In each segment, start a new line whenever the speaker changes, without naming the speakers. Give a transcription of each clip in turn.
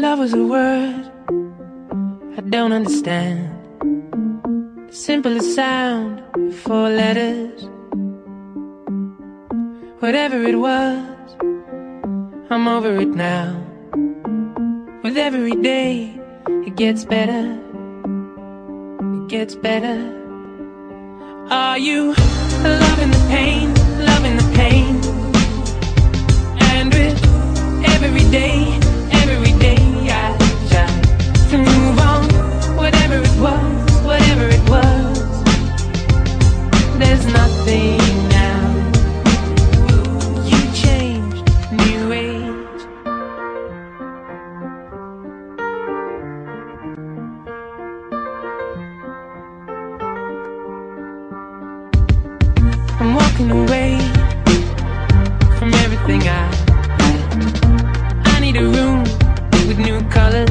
love was a word I don't understand, the simplest sound, 4 letters. Whatever it was, I'm over it now. With every day, it gets better. It gets better. Are you loving the pain, loving the pain? And with every day I try to move on. Whatever it was, there's nothing now. You changed, new age. I'm walking away from everything I need a room with new colors.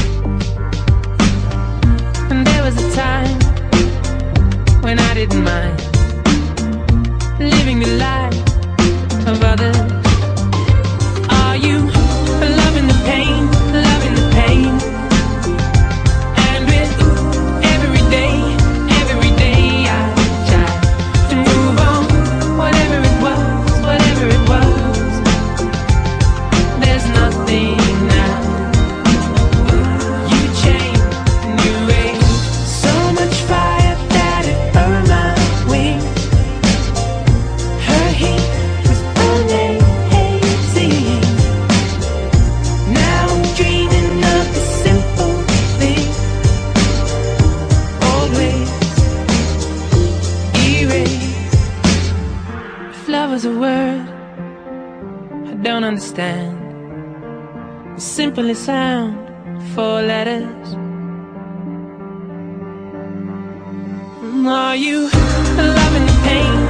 And there was a time when I didn't mind living the life of others. Are you loving the pain, loving the pain? And with every day I try to move on. Whatever it was, there's nothing now. You changed, new age. So much fire that it burned my wings. Her heat was amazing. Now I'm dreaming of the simple thing. Old ways erased. If love was a word I don't understand, the simplest sound, 4 letters. Are you loving the pain?